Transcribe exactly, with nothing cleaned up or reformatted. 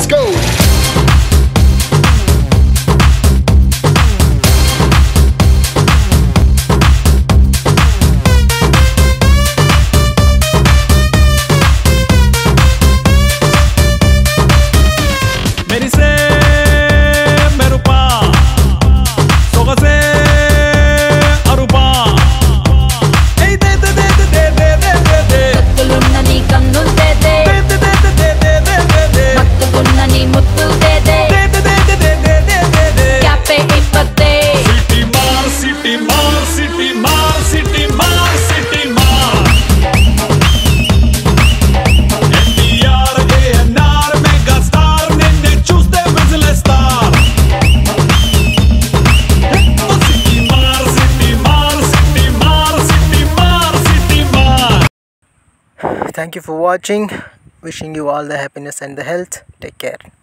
let's go. Thank you for watching. Wishing you all the happiness and the health. Take care.